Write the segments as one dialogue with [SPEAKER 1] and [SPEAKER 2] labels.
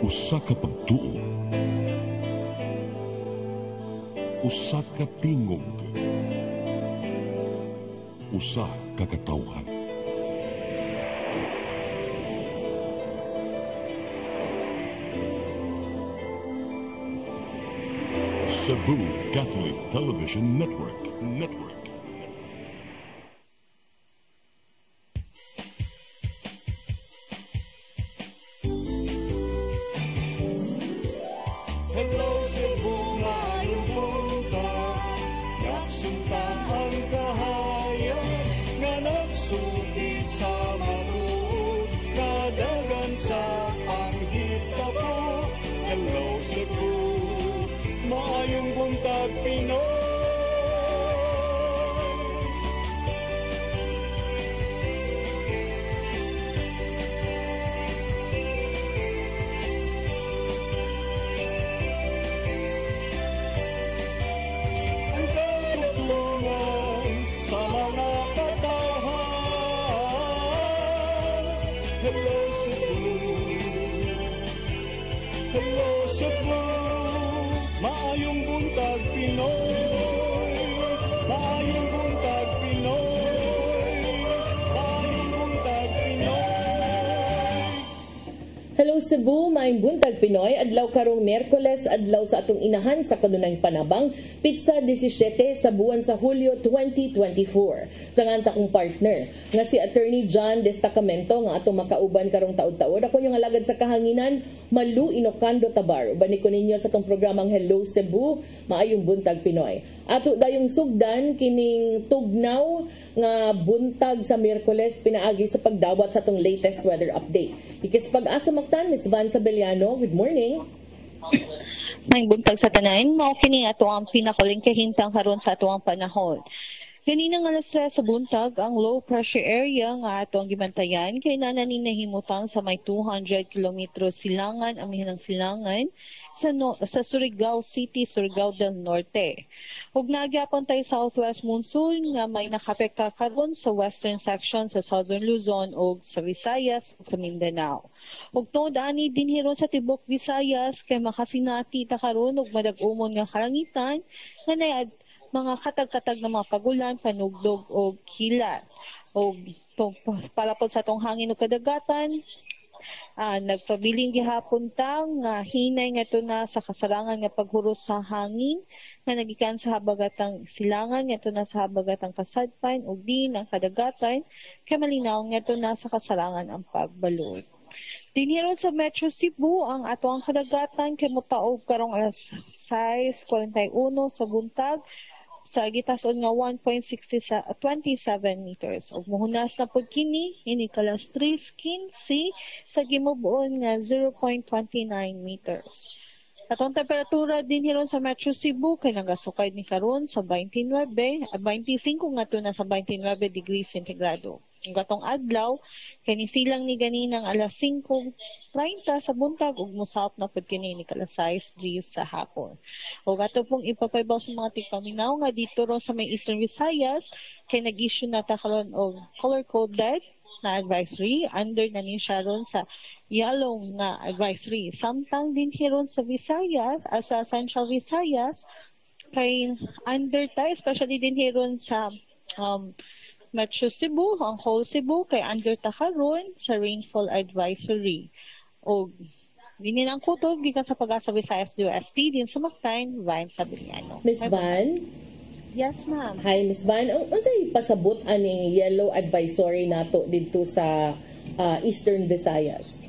[SPEAKER 1] Usa ka pagtuo, usa ka tingog, usa ka katawhan. Cebu Catholic Television Network.
[SPEAKER 2] Hello Cebu, mayong buntag, nagsunta ang kahayag, nga nagsugid sa matuod, kadagan sa panghitabo. Hello Cebu, mayong buntag Pinoy. Hello Cebu, hello Cebu, maayong buntag Pinoy, maayong buntag Pinoy, maayong buntag Pinoy.
[SPEAKER 3] Hello Cebu, maayong buntag Pinoy, adlaw karong Miyerkules, adlaw sa atong inahan sa kanunayng panabang, pitsa 17 sa buwan sa Hulyo 2024. Sangan sa akong partner nga si Attorney John Destacamento nga atong makauban karong taud-taud. Ako yung alagad sa kahanginan, Malu Inocando Tabar. Uban ko ninyo sa atong programang Hello Cebu, maayong buntag Pinoy. Ato dayong sugdan kining tugnaw nga buntag sa Miyerkules pinaagi sa pagdawat sa atong latest weather update. Ikis pag-asa maktan, Ms. Van Sabeliano, good morning.
[SPEAKER 4] May buntag sa tanan, mao kini ato ang pinakaling kahintang karon sa ato ang panahon. Kaninang alas 3 sa buntag, ang low pressure area nga ato ang gibantayan kay nananing nahimutang sa may 200 km silangan ang mihanang silangan sa Surigao City, Surigao del Norte. Ug nagyapon tay southwest monsoon nga may nakapekta karon sa western section sa Southern Luzon ug sa Visayas ug sa Mindanao. Ug tuod ani dinhiron sa tibok Visayas kay makasinati ta karon ug madag-umon nga kalangitan nga nay mga katag-katag na mga pagulan, panugdog o kilat. O palapod sa tong hangin o kadagatan, nagpabiling gihapon tang hinay nga ito na sa kasarangan nga paghuros sa hangin nga nagikan sa habagatang silangan nga ito na sa habagatang kasadpan o din ang kadagatan kay malinaw nga ito na sa kasarangan ang pagbalod. Dinhiron sa Metro Cebu ang ato ang kadagatan kay motaog karong alas 6:41 sa buntag sa gitason nga 1.27 meters. Ug muhunas na pud kini ini kalas 3:15 sa gimubuon nga 0.29 meters. Atong temperatura din hiron sa Metro Cebu kay nagasukay ni karon sa 25 nga to na sa 29 degrees centigrado. Ang gatong adlaw kay nisilang ni ganinang alas 5:30 sa buntag ug mosap na pud kini ni kalas 6 sa hapon. Ug ato pong ipapaybaw sa mga tigpaminaw nga dito ro sa may Eastern Visayas kay nag-issue na ta karon og color coded na advisory under na ni Sharon sa yellow nga advisory. Samtang din hiron sa Visayas, sa Central Visayas kay under ta especially din hiron sa Metro Cebu, ang whole Cebu kay under ta karon sa rainfall advisory. O dinin ang kutob gikan sa Pag-asa Visayas UST din sumaktayn Van Sabeliano.
[SPEAKER 3] Ms. Van?
[SPEAKER 4] Yes, ma'am.
[SPEAKER 3] Hi, Ms. Van. Unsay pasabot ani yellow advisory nato dito sa Eastern Visayas?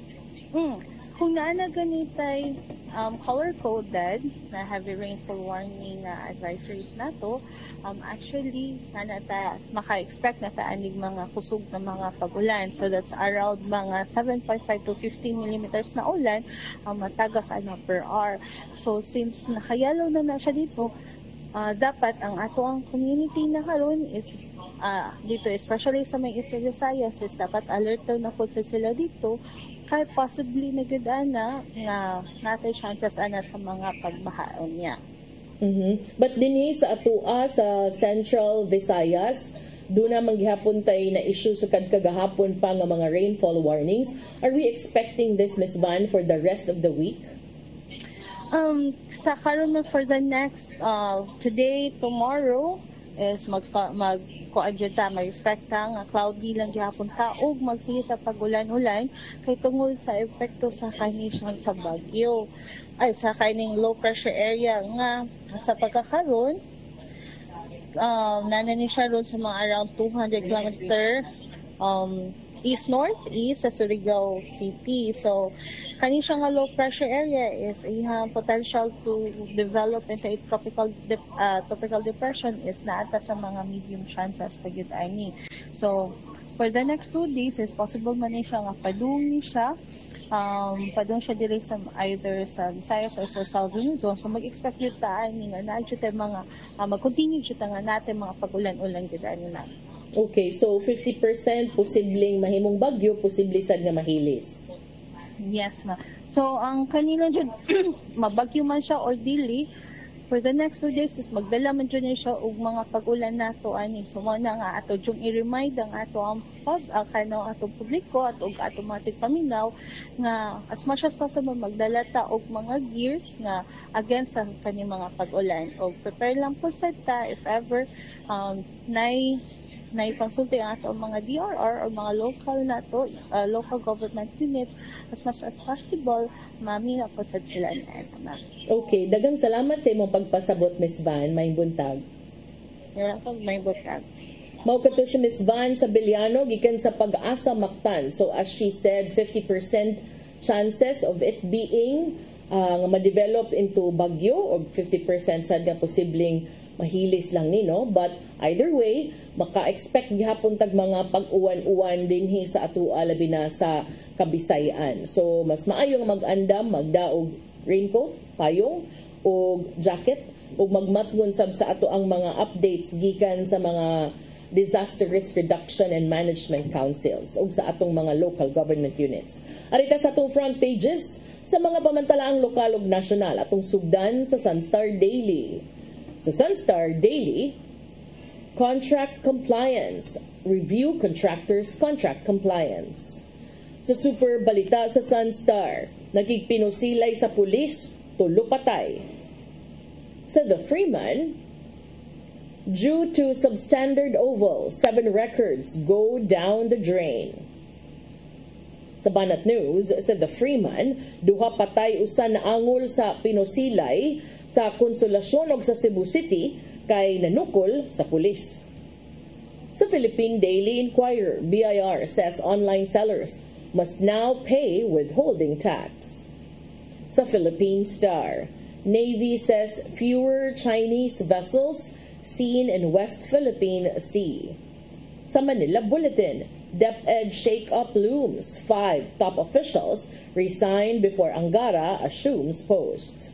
[SPEAKER 4] Kung na ganitay color-coded na heavy rainfall warning advisories nato, actually maka-expect na ta anig mga kusog na mga pagulan. So that's around mga 7.5 to 15 millimeters na ulan matagak per hour. So since nakayalo na siya dito, dapat ang ato ang community na karon is dito, especially sa may Eastern Visayas, is dapat alert na po sila dito kay possibly nagdana nga natay chances ana sa mga pagbahaon niya.
[SPEAKER 3] But dinhi sa atua sa Central Visayas, Doon na manggihapon tay na issue sa kagahapon pa nga mga rainfall warnings. Are we expecting this, Ms. Van, for the rest of the week?
[SPEAKER 4] Sa karon for the next today, tomorrow is mag-expect nga cloudy lang gihapon ta ug magsihita pag-ulan-ulan kay tungod sa epekto sa kanisyon sa bagyo ay sa kaning low pressure area nga sa pagkakaroon nanani siya ron sa mga around 200 kilometer east-northeast sa Surigao City. So, kani siya nga low pressure area is ihang potential to develop into a tropical depression is naata sa mga medium chances pagyud ani. So, for the next 2 days is possible man ni siya nga padung siya. Padung siya diri sa either sa Visayas or sa Southern Zone. So, mag-expect yun ta ani nga na mga mag-continue jud nga natin mga pag-ulan-ulan gid ani na.
[SPEAKER 3] Okay, so 50% posibleng mahimong bagyo, posible sad nga mahilis.
[SPEAKER 4] Yes, ma. So, ang kanila dyan, mabagyo man siya or dili, for the next 2 days is magdala man dyan siya og mga pag-ulan nato ani. So, muna nga ato dyan i-remind ang ato ang atong publiko at og ato mga tigpaminaw nga as much as possible magdala ta og mga gears nga against sa kani mga pag-ulan. Og prepare lang po sa ta if ever na ikonsulti ang ato mga DRR or mga local government units as much as possible, mamina po sa sila na.
[SPEAKER 3] Okay, dagang salamat sa imong pagpasabot, Ms. Van. May buntag.
[SPEAKER 4] You're welcome, may buntag.
[SPEAKER 3] Mao kadto si Ms. Van sa Biliano gikan sa Pag-asa Mactan. So as she said, 50% chances of it being ma-develop into bagyo or 50% sad nga posibleng mahilis lang ni, no? But either way, maka-expect gihapon tag mga pag-uwan-uwan dinhi sa ato labi na sa Kabisayan. So mas maayo nga mag-andam, magdaog raincoat, payong o jacket o magmatngon sab sa ato ang mga updates gikan sa mga disaster risk reduction and management councils o sa atong mga local government units. Arita sa atong front pages sa mga pamantalaang lokal ug nasyonal atong sugdan sa Sunstar Daily. Sa Sunstar Daily, contract compliance, review contractors' contract compliance. Sa Super Balita sa Sunstar, nagigpinusilay sa pulis, tulo patay. Sa The Freeman, due to substandard oval, 7 records go down the drain. Sa Banat News, sa The Freeman, duha patay usa na angol sa pinusilay sa Konsolasyon og sa Cebu City kay nanukol sa pulis. Sa Philippine Daily Inquirer, BIR says online sellers must now pay withholding tax. Sa Philippine Star, Navy says fewer Chinese vessels seen in West Philippine Sea. Sa Manila Bulletin, DepEd shake-up looms. 5 top officials resign before Angara assumes post.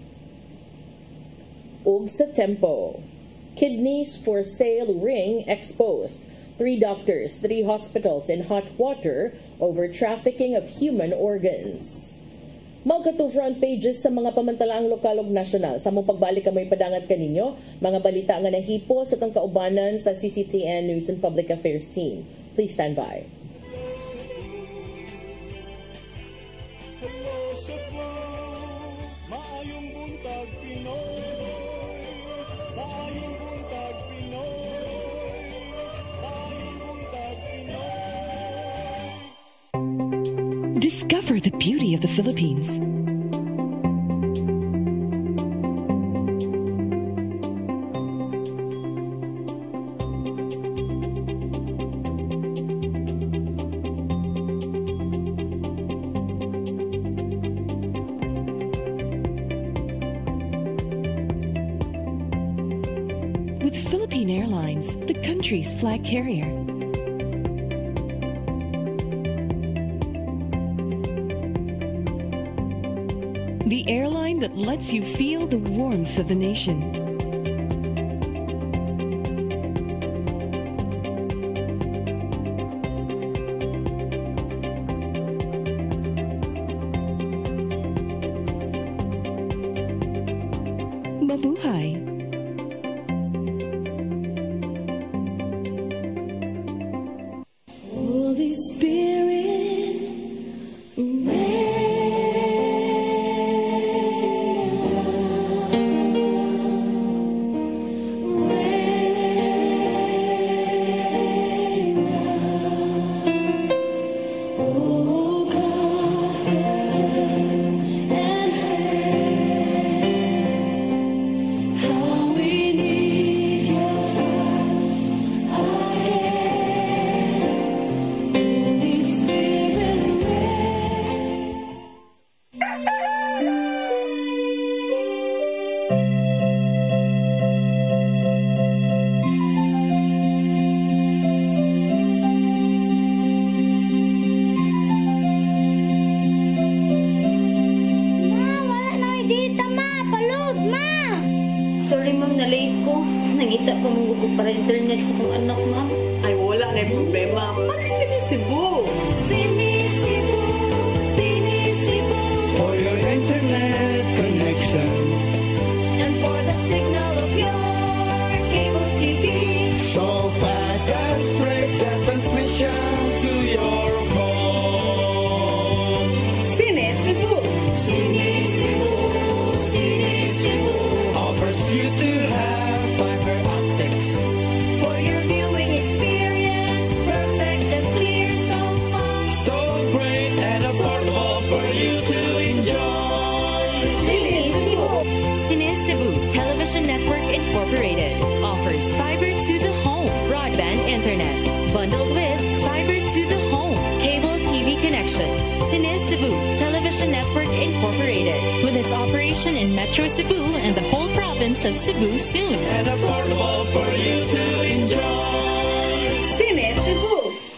[SPEAKER 3] Ug sa Tempo, kidneys for sale ring exposed. 3 doctors, 3 hospitals in hot water over trafficking of human organs. Mao kato front pages sa mga pamantalaang lokal ug nasyonal. Sa mong pagbalik kamay padangat kaninyo, mga balita nga nahipo sa tong kaubanan sa CCTN News and Public Affairs team. Please stand by.
[SPEAKER 2] Hello, Cebu, maayong buntag Pinoy. Maayong buntag Pinoy. Maayong buntag Pinoy.
[SPEAKER 5] Discover the beauty of the Philippines. With Philippine Airlines, the country's flag carrier. The airline that lets you feel the warmth of the nation. Mabuhay!
[SPEAKER 6] bayad sa kong anak, ma'am.
[SPEAKER 7] Ay, wala na yung problema. Mag-Sine Cebu.
[SPEAKER 6] Sine Cebu, Sine Cebu.
[SPEAKER 2] For your internet connection.
[SPEAKER 6] And for the signal of your cable TV.
[SPEAKER 2] So fast and straight the transmission to your home.
[SPEAKER 7] Sine Cebu.
[SPEAKER 6] Sine Cebu, Sine Cebu.
[SPEAKER 2] Offers you to have fiber optics.
[SPEAKER 6] For your viewing experience, perfect and clear, so fast.
[SPEAKER 2] So great and affordable for you to enjoy.
[SPEAKER 6] Sine Cebu.
[SPEAKER 8] Cine Cebu Television Network Incorporated offers fiber to the home broadband internet bundled with fiber to the home cable TV connection. Cine Cebu Television Network Incorporated with its operation in Metro Cebu and the whole province of Cebu soon.
[SPEAKER 2] And affordable for you to enjoy.
[SPEAKER 7] Sine Cebu.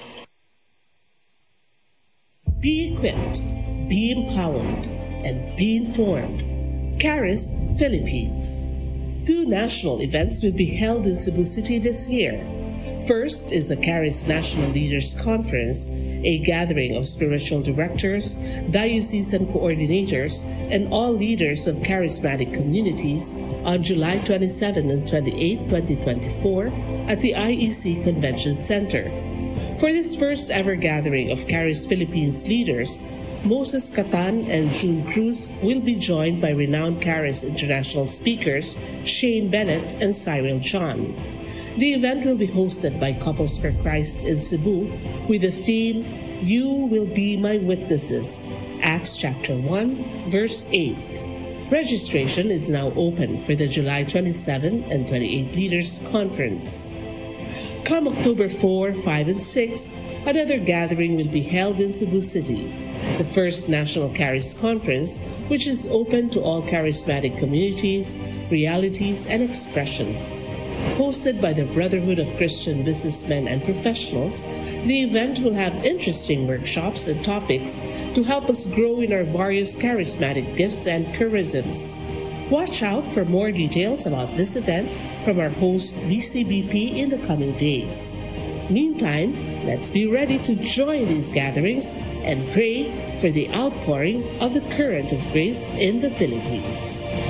[SPEAKER 9] Be equipped, be empowered, and be informed. Caris, Philippines. 2 national events will be held in Cebu City this year. First is the Caris National Leaders Conference, a gathering of spiritual directors, diocesan coordinators, and all leaders of charismatic communities on July 27 and 28, 2024 at the IEC Convention Center. For this first ever gathering of Caris Philippines leaders, Moses Catan and June Cruz will be joined by renowned Caris international speakers Shane Bennett and Cyril John. The event will be hosted by Couples for Christ in Cebu with the theme, You Will Be My Witnesses, Acts chapter 1, verse 8. Registration is now open for the July 27 and 28 Leaders Conference. Come October 4, 5, and 6, another gathering will be held in Cebu City, the first National Caris Conference, which is open to all charismatic communities, realities, and expressions. Hosted by the Brotherhood of Christian Businessmen and Professionals, the event will have interesting workshops and topics to help us grow in our various charismatic gifts and charisms. Watch out for more details about this event from our host BCBP in the coming days. Meantime, let's be ready to join these gatherings and pray for the outpouring of the current of grace in the Philippines.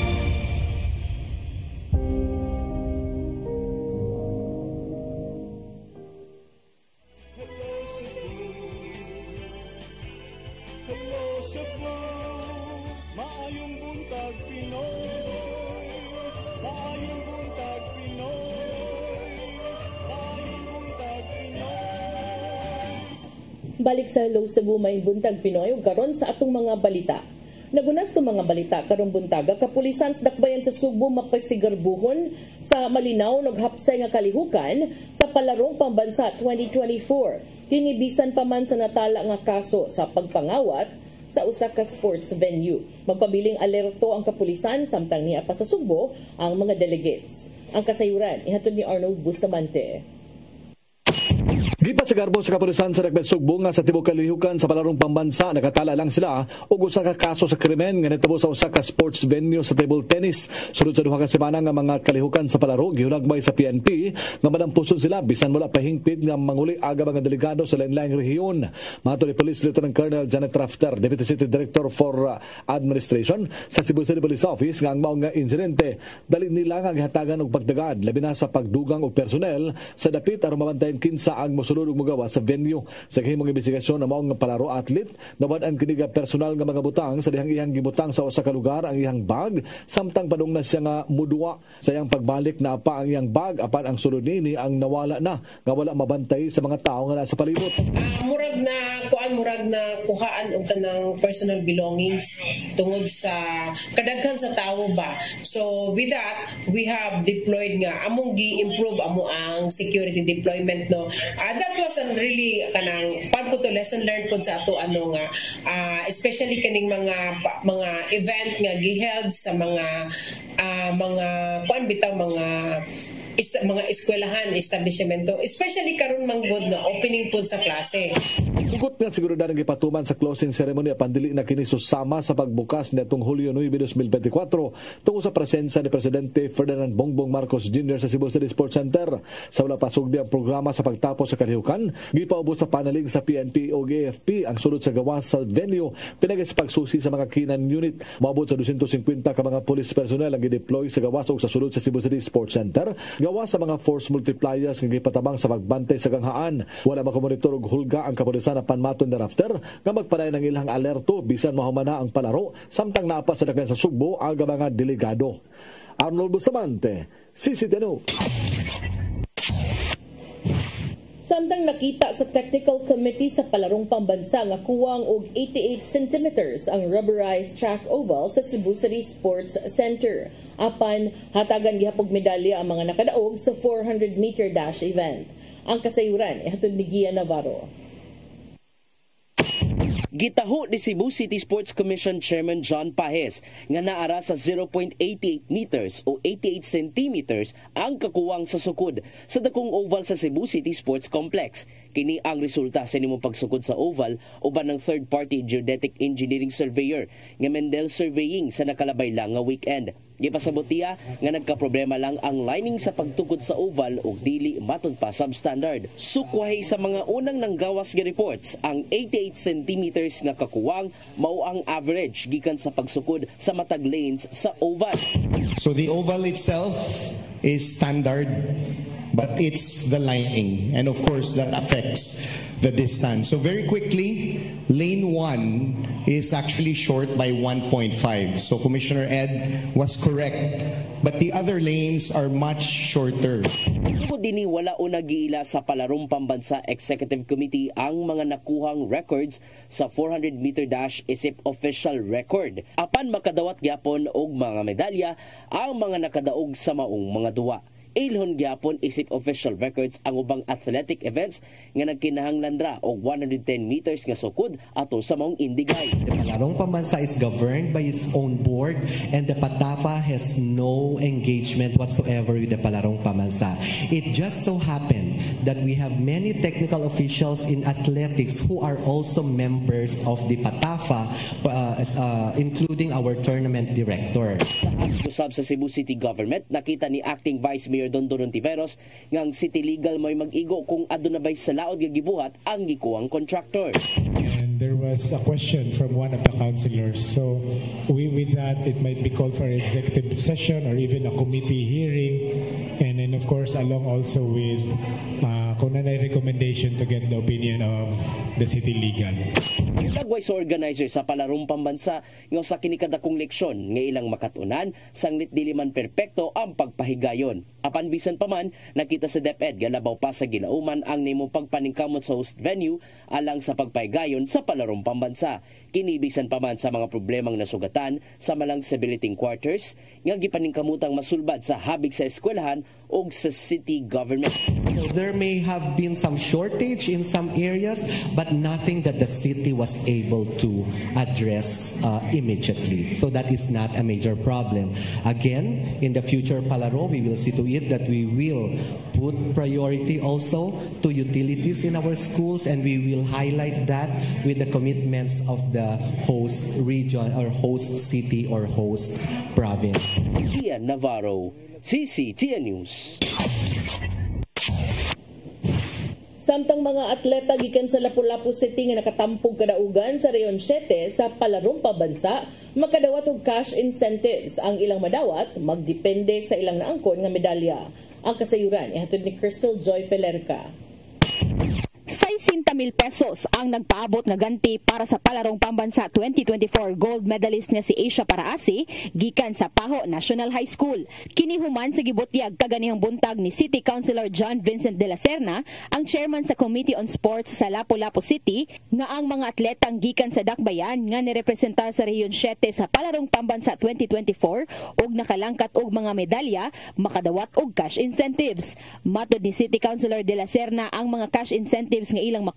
[SPEAKER 2] Hello Cebu, maayong buntag Pinoy. Maayong buntag Pinoy. Maayong buntag Pinoy.
[SPEAKER 3] Balik sa Hello Cebu, may buntag Pinoy ug karon sa atong mga balita. Nagunas to mga balita karong buntaga, kapulisan sa dakbayan sa Subo mapasigarbuhon sa malinaw ug hapsay nga kalihukan sa palarong pambansa 2024. Kinibisan pa man sa natala nga kaso sa pagpangawat sa usa ka sports venue. Magpabiling alerto ang kapulisan samtang niya pa sa Subo ang mga delegates. Ang kasayuran ihatod ni Arnold Bustamante.
[SPEAKER 10] Gipasagarbo sa kapulisan sa Dakbayan Sugbo nga sa tibuok kalihukan sa palarong pambansa nakatala lang sila og usa ka kaso sa krimen nga nitabo sa usa ka sports venue sa table tennis. Sunod sa duha ka semana nga mga kalihukan sa palaro gihulagbay sa PNP nga madampuson sila bisan wala pahingpit nga manguli aga mga delegado sa lain-laing rehiyon. Mato ni Police Lieutenant Colonel Janet Rafter, Deputy City Director for Administration sa Cebu City Police Office, nga ang mao nga insidente dali nila nga gihatagan og pagdagad labi na sa pagdugang og personnel sa dapit aron mabantayan kinsa ang mosulod og mugawa sa venue. Sa gihimong investigasyon na mao nga palaro athlete nawad-an kini nga personal nga mga butang sa dihang iyang gibutang sa usa ka lugar ang iyang bag samtang padung na siya nga mudua sa iyang pagbalik na pa ang iyang bag apan ang sulod nini ang nawala na nga wala mabantay sa mga tawo nga nasa palibot.
[SPEAKER 11] Murag na kuhaan og tanang personal belongings tungod sa kadaghan sa tawo ba. So with that we have deployed nga among gi-improve amo ang security deployment no. That was really kanang pagputo lesson learned pud sa ato nga especially kaning mga event nga giheld sa mga kuan bitaw mga mga eskwelahan, establishmento, especially karon manggod nga opening pod sa klase.
[SPEAKER 10] Hugot nga seguridad ang ipatuman sa closing ceremony apan dili na kini susama sa pagbukas nitong Hulyo 9, 2024 tungod sa presensya ni Presidente Ferdinand Bongbong Marcos Jr. sa Cebu City Sports Center. Sa wala pasugdi ang programa sa pagtapos sa kalihukan, gipaubos sa panalig sa PNP o AFP ang sulod sa gawas sa venue pinagis pagsusi sa mga kinan unit. Maabot sa 250 ka mga police personnel ang gideploy sa gawas o sa sulod sa Cebu City Sports Center. Gawas sa mga force multipliers nga gipatabang sa pagbantay sa ganghaan. Wala makomonitor og hulga ang kapulisan apan maton thereafter nga magpadayon ng ilang alerto bisan mahumana ang palaro samtang naapa sa dagan sa Sugbo ang mga delegado. Arnold Bustamante, CCTV.
[SPEAKER 3] Samtang nakita sa Technical Committee sa Palarong Pambansa nga kuwang og 88 centimeters ang rubberized track oval sa Cebu City Sports Center. Apan hatagan gihapog medalya ang mga nakadaog sa 400-meter dash event. Ang kasayuran ihatod ni Gia Navarro.
[SPEAKER 12] Gitaho ni Cebu City Sports Commission Chairman John Pajes nga naara sa 0.88 meters o 88 centimeters ang kakuwang sa sukod sa dakong oval sa Cebu City Sports Complex. Kini ang resulta sa nimong pagsukod sa oval uban ng third-party geodetic engineering surveyor nga Mendel Surveying sa nakalabay lang nga weekend. Gipasabot niya nga nagkaproblema lang ang lining sa pagtukod sa oval o dili matod pa substandard. Sukwahay sa mga unang nanggawas nga reports, ang 88 centimeters nga kakuwang mao ang average gikan sa pagsukod sa matag lanes sa oval.
[SPEAKER 2] So the oval itself is standard, but it's the lining, and of course that affects the distance. So very quickly, lane 1 is actually short by 1.5. So Commissioner Ed was correct, but the other lanes are much shorter.
[SPEAKER 12] Tungod dini wala una giila sa Palarong Pambansa Executive Committee ang mga nakuhang records sa 400-meter dash isip official record. Apan makadawat gyapon og mga medalya ang mga nakadaog sa maong mga duwa. Ilhon gyapon isip official records ang ubang athletic events nga nagkinahanglan ra og 110 meters nga sukod ato sa maong Indigay.
[SPEAKER 13] The Palarong Pambansa is governed by its own board and the PATAFA has no engagement whatsoever with the Palarong Pambansa. It just so happened that we have many technical officials in athletics who are also members of the PATAFA, including our tournament director.
[SPEAKER 12] Usab sa Cebu City Government, nakita ni Acting Vice Mayor Don Tiveros nga ang city legal may mag-igo kung aduna bay sa laod nga gibuhat ang gikuwang contractor.
[SPEAKER 14] And there was a question from one of the councillors. So with that, it might be called for an executive session or even a committee hearing. And then of course, along also with kung na recommendation to get the opinion of the city legal.
[SPEAKER 12] Tagway sa organizer sa Palarong Pambansa nga sa kinikadakong leksyon nga ilang makatunan sanglit dili man perpekto ang pagpahigayon. Apan bisan pa man, nakita sa DepEd nga labaw pa sa ginauman ang nimong pagpaningkamot sa host venue alang sa pagpahigayon sa Palarong Pambansa. Kinibisan pa man sa mga problemang nasugatan sa malang stability quarters nga gipaningkamutang masulbad sa habig sa eskwelahan o sa city government.
[SPEAKER 13] So there may have been some shortage in some areas but nothing that the city was able to address immediately. So that is not a major problem. Again, in the future Palaro, we will see to it that we will put priority also to utilities in our schools and we will highlight that with the commitments of the host region or host city or host province.
[SPEAKER 12] Ian Navarro, CCTN News.
[SPEAKER 3] Samtang mga atleta gikan sa Lapu-Lapu City nga nakatampog kadaugan sa Reyon 7 sa Palarong Pambansa, makadawat og cash incentives. Ang ilang madawat magdepende sa ilang naangkon nga medalya. Ang kasayuran ihatod ni Crystal Joy Pelerca.
[SPEAKER 15] 60,000 pesos ang nagpaabot nga ganti para sa Palarong Pambansa 2024 gold medalist nga si Asia Paraasi gikan sa Paho National High School. Kini human sa gibutyag kaganihang buntag ni City Councilor John Vincent de la Serna, ang chairman sa Committee on Sports sa Lapu-Lapu City, nga ang mga atletang gikan sa Dakbayan nga nirepresentar sa Rehiyon 7 sa Palarong Pambansa 2024 og nakalangkat og mga medalya makadawat og cash incentives. Matod ni City Councilor de la Serna, ang mga cash incentives nga ilang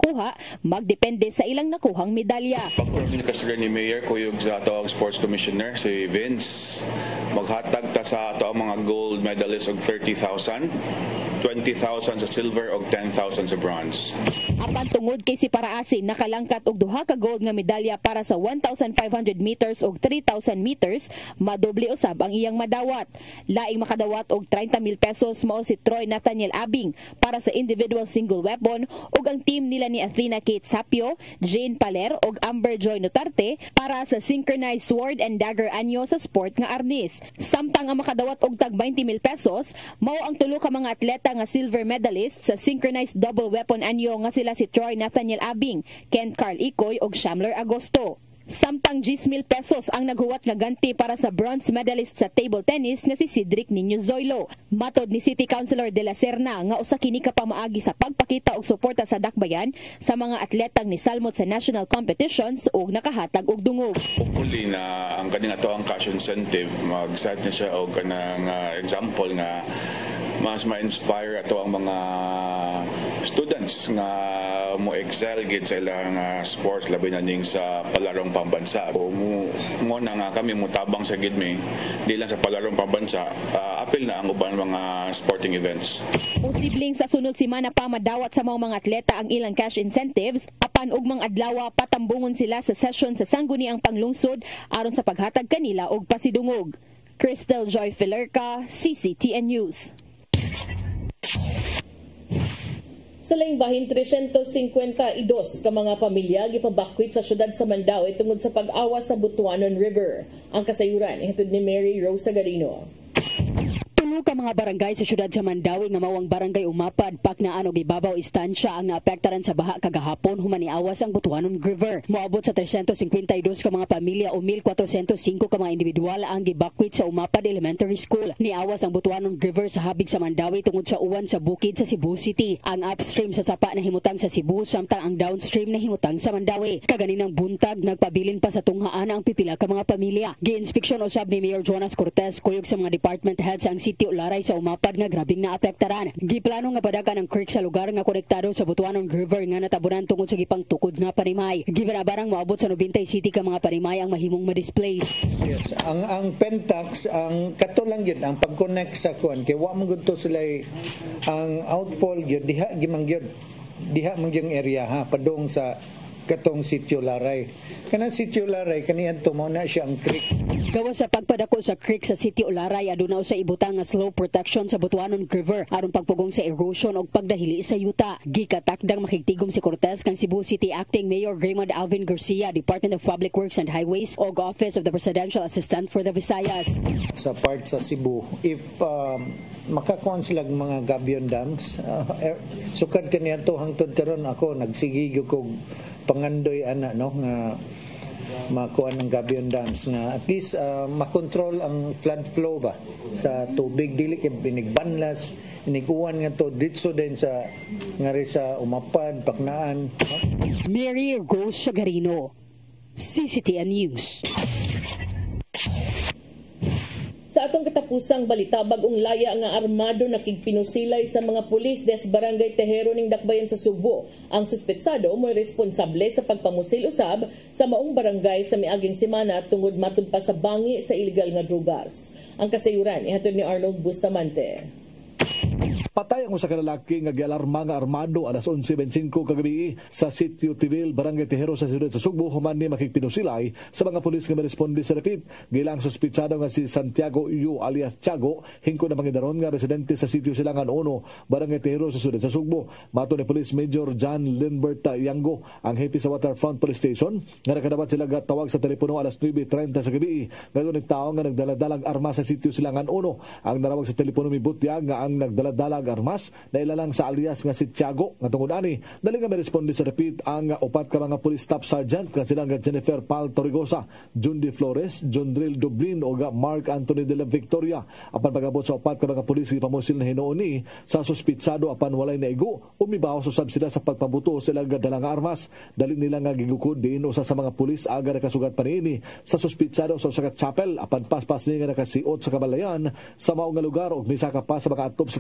[SPEAKER 15] makuha magdepende sa ilang nakuhang medalya.
[SPEAKER 16] Pag-communicate ni Mayor kuyog sa ato ang Sports Commissioner si Vince, maghatag ta sa ato ang mga gold medalists og 30,000, 20,000 sa silver og 10,000 sa bronze.
[SPEAKER 15] Apan tungod kay si Paraasi nakalangkat og duha ka gold nga medalya para sa 1,500 meters og 3,000 meters, madoble usab ang iyang madawat. Laing makadawat og 30,000 pesos mao si Troy Nathaniel Abing para sa individual single weapon ug ang team nila ni Athena Kate Sapio, Jane Paler ug Amber Joy Nutarte para sa synchronized sword and dagger anyo sa sport nga arnis. Samtang ang makadawat og tag 20,000 pesos mao ang tulo ka mga atleta nga silver medalist sa synchronized double weapon anyo nga sila si Troy Nathaniel Abing, Ken Carl Ikoy ug Shamler Agosto. Samtang 10,000 pesos ang naghuwat nga ganti para sa bronze medalist sa table tennis nga si Cedric Niño Zoilo. Matod ni City Councilor De La Serna nga usa kini ka pamaagi sa pagpakita og suporta sa dakbayan sa mga atletang ni salmot sa national competitions ug nakahatag og dungog.
[SPEAKER 16] Hopefully na ang kaning ato ang cash incentive mag-set na siya og kanang example nga mas ma-inspire ato ang mga students nga mo excel gid sa ilang sports labi na ning sa palarong pambansa. Mo na nga kami mutabang sa gid mi di lang sa palarong pambansa, apil na ang uban mga sporting events.
[SPEAKER 15] Posibleng sa sunod semana pa madawat sa mga atleta ang ilang cash incentives apan ug mga adlaw patambungon sila sa session sa sangguniang panglungsod aron sa paghatag kanila og pasidungog. Crystal Joy Filerca, CCTN News.
[SPEAKER 3] Sa laing bahin, 352 ka mga pamilya gipabakwit sa syudad sa Mandaue tungod sa pag-awas sa Butuanon River. Ang kasayuran ihatod ni Mary Rose Sagarino.
[SPEAKER 15] Tulo ka mga barangay sa syudad sa Mandaue nga mawang barangay Umapad, Paknaan ug Ibabaw Istansya ang naapektaran sa baha kagahapon human niawas ang Butuanon River. Moabot sa 352 ka mga pamilya o 1,405 ka mga individual ang gibakwit sa Umapad Elementary School. Niawas ang Butuanon River sa habig sa Mandaue tungod sa uwan sa bukid sa Cebu City. Ang upstream sa sapa na himutang sa Cebu samtang ang downstream na himutang sa Mandaue. Kaganinang buntag nagpabilin pa sa tunghaan ang pipila ka mga pamilya. Gi-inspeksyon usab ni Mayor Jonas Cortez kuyog sa mga department heads ang City Ularay sa Umapad nga grabing naapektaran. Giplano nga padagan ang creek sa lugar nga konektado sa Butuanon River nga natabunan tungod sa gipang tukod nga panimay. Gibarabarang moabot sa 90 city ka mga panimay ang mahimong ma-displace.
[SPEAKER 17] Yes, ang Pentax ang kato lang yun ang pag-connect sa kuan kay wa man gud to sila ang outfall gyud diha gimangyod. Diha mangyong area ha padung sa katong Sitio Laray. Kanang Sitio Laray kaniadto mo na siya ang creek.
[SPEAKER 15] Gawas sa pagpadako sa creek sa Sitio Laray aduna sa ibutang nga slope protection sa Butuanon River aron pagpugong sa erosion og pagdahili sa yuta. Gikatakdang makigtigom si Cortez kang Cebu City Acting Mayor Raymond Alvin Garcia, Department of Public Works and Highways og Office of the Presidential Assistant for the Visayas.
[SPEAKER 17] Sa part sa Cebu, if makakuan sila mga gabion dams, sukad kaniadto hangtod karon ako nagsigigyo kog pangandoy ana no nga makuha ng gabion dams nga at least makontrol ang flood flow ba sa tubig dili kay binigbanlas iniguan nga to ditso din sa ngari sa Umapad Paknaan.
[SPEAKER 15] Mary Rose Sagarino, CCTN News.
[SPEAKER 3] Sa atong katapusang balita, bagong laya nga armado nakigpinusilay sa mga pulis des Barangay Tejero ning Dakbayan sa Subo. Ang suspetsado mo'y responsable sa pagpamusil usab sa maong barangay sa miaging semana tungod matud pa sa bangi sa illegal nga drugas. Ang kasayuran ihatod ni Arnold Bustamante.
[SPEAKER 10] Patay ang usa ka lalaki nga gialarma nga armado alas 11:25 kagabi sa Sitio Tivil, Barangay Tejero sa siyudad sa Sugbo human ni makigpinusilay sa mga pulis nga meresponde sa repit. Gilang suspitsado nga si Santiago Yu alias Tiago, hingko na mangidaron nga residente sa Sitio Silangan 1, Barangay Tejero sa siyudad sa Sugbo. Mato ni Police Major John Lindbert Yango, ang hepe sa Waterfront Police Station, nga nakadawat sila gatawag sa telepono alas 9:30 sa gabi. Ngayon ni tao nga nagdaladalag armas sa Sitio Silangan 1. Ang narawag sa telepono mibutyag nga ang nagdaladalag armas na ilalang sa alias nga si Tiago nga tungod ani dali nga meresponde sa repeat ang upat ka mga police staff sergeant nga sila nga Jennifer Pal Torrigosa, Jundi Flores, John Drill Dublin o Mark Anthony de la Victoria. Apan pagabot sa upat ka mga pulis gipamusil na hinuon ni sa suspitsado apan walay naigo umibaw usab sila sa pagpabuto sila nga dalang armas dali nila nga gigukod diin usa sa mga pulis aga nakasugat pa niini sa suspitsado sa chapel apan paspas ni nga nakasiot sa kabalayan sa mao nga lugar og misaka pa sa mga atop sa kabalayan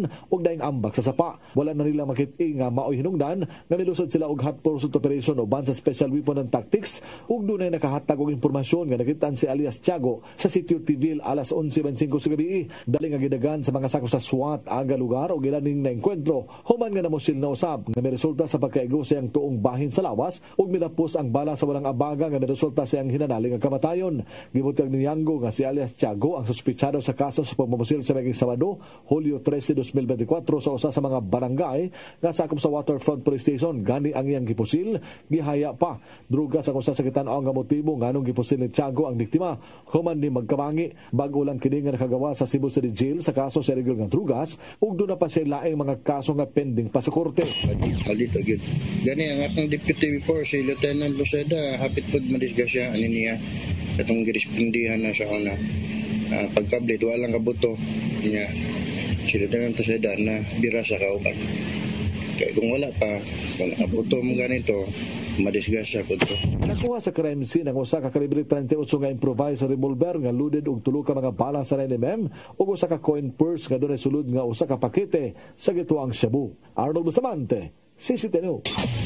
[SPEAKER 10] ug daing ambak sa sapa. Wala na nila makit-i nga maoy hinungdan nga milusad sila og hot pursuit operation uban sa special weapon and tactics ug dunay nakahatag og impormasyon nga nakitaan si alias Tiago sa Sitio Tivil alas 11:25 sa gabi. Dali nga gidagan sa mga sako sa SWAT aga lugar og ilaning na enkwentro human nga namosil na usab nga may resulta sa pagkaigo sa iyang tuong bahin sa lawas ug milapos ang bala sa walang abaga nga resulta sa iyang hinanaling nga kamatayon. Gibutyag ni Yango nga si alias Tiago ang suspitsado sa kaso sa pagmamusil sa maging Sabado, Hulyo 13, 2024 sa usa sa mga barangay nga sakop sa Waterfront Police Station. Gani ang iyang gipusil, gihaya pa. Druga sa kusa sa kitanaw nga motibo nganong gipusil ni Tiago ang biktima. Human ni magkabangi bago lang kini nga nakagawa sa Cebu City Jail sa kaso sa illegal nga drugas ug doon na pa siya laing mga kaso nga pending pa sa korte.
[SPEAKER 18] Dito gid. Gani ang atong deputy before si Lieutenant Luceda hapit pud madisgasya ani niya atong girespondihan na sa una. Pagkablit walang kabuto niya si Lieutenant Luceda na bira sa kauban. Kaya kung wala pa, kung nakabuto mo ganito, madisgasya po ito.
[SPEAKER 10] Nakuha sa crime scene ang usa ka kalibre 38 nga improvised revolver nga loaded og tulo ka mga bala sa 9mm ug usa ka coin purse nga dunay sulod nga usa ka pakete sa gituang shabu. Arnold Bustamante, CCTV News.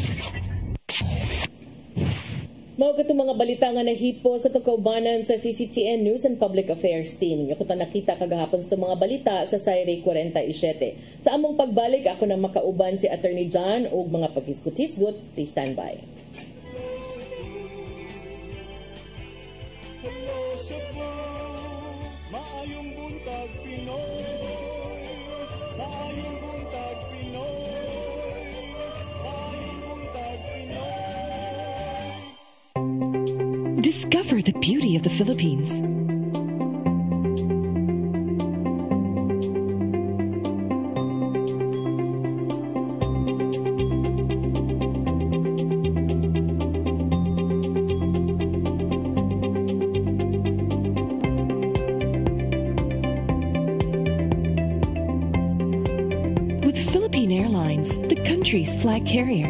[SPEAKER 3] Mao katong mga balita nga nahipo sa tukaubanan sa CCTN News and Public Affairs team. Nga kuta nakita kagahapon sa mga balita sa Sayre 47. Sa among pagbalik ako na makauban si Attorney John ug mga paghisgot-hisgot. Please stand by.
[SPEAKER 5] Discover the beauty of the Philippines. With Philippine Airlines, the country's flag carrier.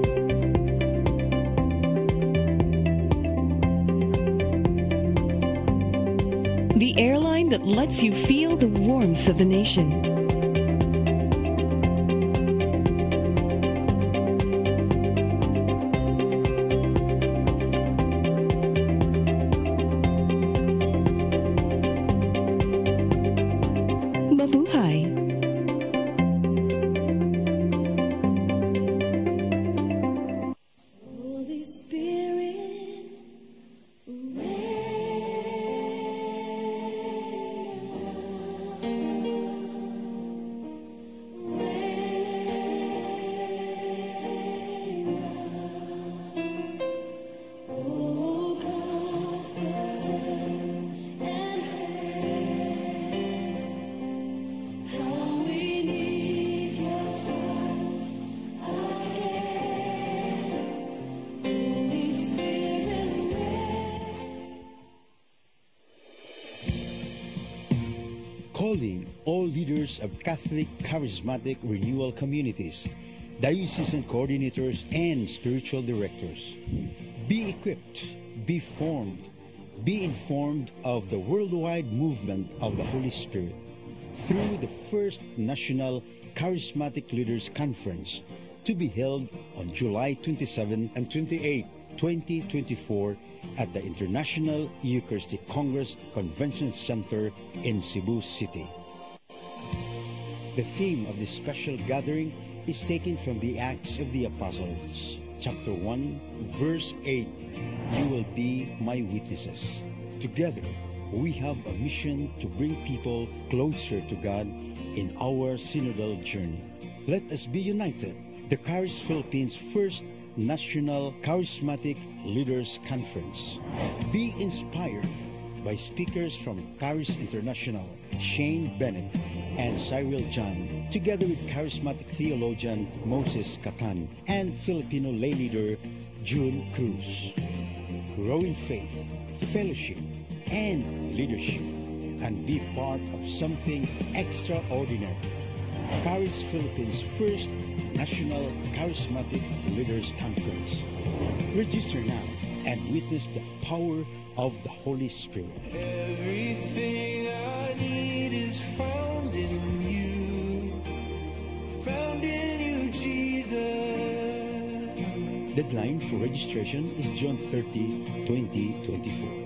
[SPEAKER 5] The airline that lets you feel the warmth of the nation. Mabuhay!
[SPEAKER 6] Holy Spirit,
[SPEAKER 19] calling all leaders of Catholic Charismatic Renewal Communities, diocesan coordinators, and spiritual directors. Be equipped, be formed, be informed of the worldwide movement of the Holy Spirit through the first National Charismatic Leaders Conference to be held on July 27 and 28, 2024 at the International Eucharistic Congress Convention Center in Cebu City. The theme of this special gathering is taken from the Acts of the Apostles, chapter 1, verse 8. You will be my witnesses. Together, we have a mission to bring people closer to God in our synodal journey. Let us be united. The Charis Philippines First National Charismatic Leaders Conference. Be inspired by speakers from Charis International, Shane Bennett and Cyril John, together with charismatic theologian Moses Catan and Filipino lay leader June Cruz. Grow in faith, fellowship, and leadership, and be part of something extraordinary. Charis Philippines First National Charismatic Leaders Conference. Register now and witness the power of the Holy Spirit.
[SPEAKER 6] everything I need is found in you.
[SPEAKER 19] found in you, Jesus. Deadline for registration is June 30, 2024.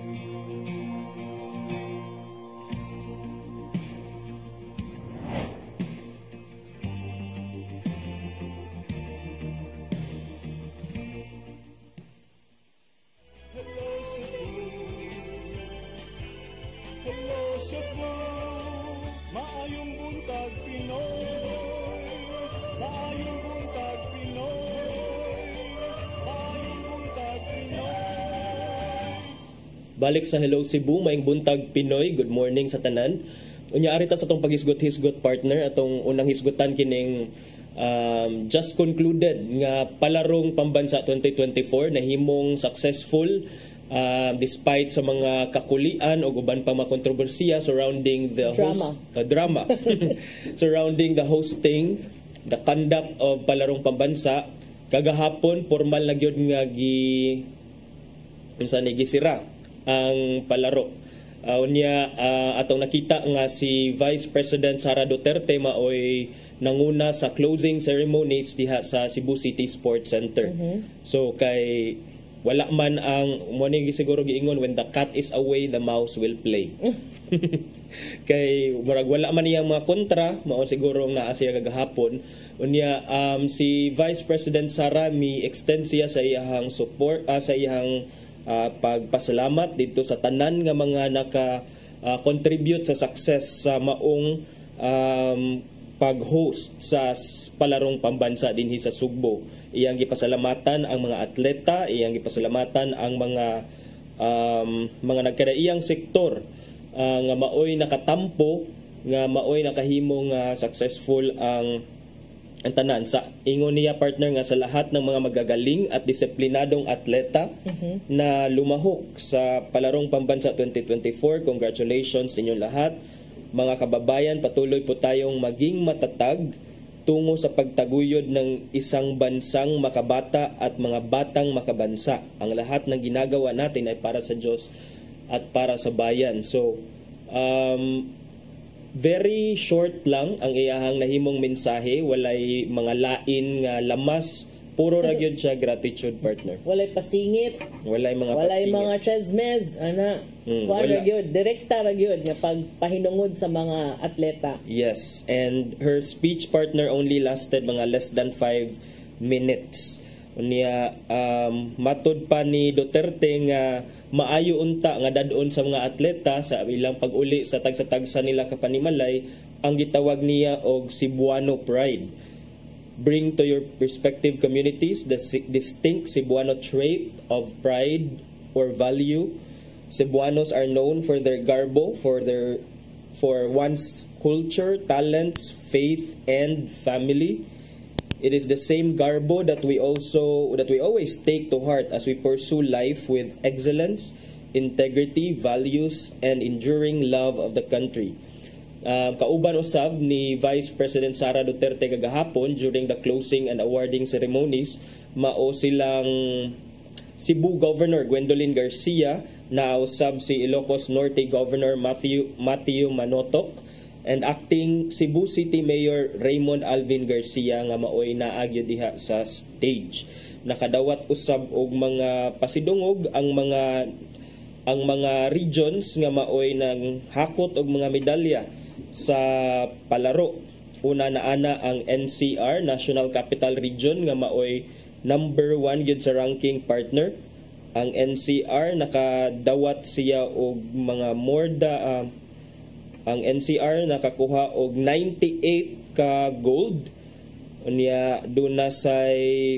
[SPEAKER 20] Balik sa Hello Cebu, maing buntag Pinoy. Good morning sa tanan. Unya arita sa tong paghisgot-hisgot partner atong unang hisgutan kining just concluded nga palarong pambansa 2024 na himong successful despite sa mga kakulian o uban pa mga kontrobersiya surrounding the drama surrounding the hosting, the conduct of palarong pambansa. Kagahapon formal na gyud nga gisira ang palaro. Unya atong nakita nga si Vice President Sara Duterte maoy nanguna sa closing ceremonies diha sa Cebu City Sports Center. So kay wala man ang mo ni siguro giingon, when the cat is away the mouse will play. Kay murag wala man iyang mga kontra, mao siguro naa siya kagahapon. Unya si Vice President Sara mi extend siya sa iyang support sa iyang pagpasalamat dito sa tanan nga mga naka-contribute sa success sa maong pag-host sa palarong pambansa dinhi sa Sugbo. Iyang gipasalamatan ang mga atleta, iyang gipasalamatan ang mga nagkadaiyang sektor nga maoy nakatampo, nga maoy nakahimong successful ang tanan. Sa ingon niya partner nga sa lahat ng mga magagaling at disiplinadong atleta na lumahok sa palarong pambansa 2024, congratulations sa inyong lahat. Mga kababayan, patuloy po tayong maging matatag tungo sa pagtaguyod ng isang bansang makabata at mga batang makabansa. Ang lahat ng ginagawa natin ay para sa Diyos at para sa bayan. So very short lang ang iyahang nahimong mensahe, walay mga lain nga lamas, puro ra gyud siya gratitude partner.
[SPEAKER 3] Walay pasingit,
[SPEAKER 20] walay mga
[SPEAKER 3] mga chismes, ana. Wala gyud, direkta ra gyud nga pagpahinungod sa mga atleta.
[SPEAKER 20] Yes, and her speech partner only lasted mga less than 5 minutes. Unya matud pa ni Duterte nga maayo unta nga dadon sa mga atleta sa ilang pag-uli sa tagsa-tagsa nila kapanimalay ang gitawag niya og Cebuano Pride. Bring to your respective communities the distinct Cebuano trait of pride or value. Cebuanos are known for their garbo, for one's culture, talents, faith, and family. It is the same garbo that we always take to heart as we pursue life with excellence, integrity, values, and enduring love of the country. Kauban usab ni Vice President Sara Duterte kagahapon during the closing and awarding ceremonies, mao silang Cebu Governor Gwendolyn Garcia, na usab si Ilocos Norte Governor Matthew Manotoc, and acting Cebu City Mayor Raymond Alvin Garcia nga maoy naagyo diha sa stage. Nakadawat usab og mga pasidungog ang mga regions nga maoy nang hakot og mga medalya sa palaro. Una na ana ang NCR, National Capital Region, nga maoy number 1 gyud sa ranking partner. Ang NCR nakadawat siya og mga ang NCR nakakuha og 98 ka gold. Unya duna say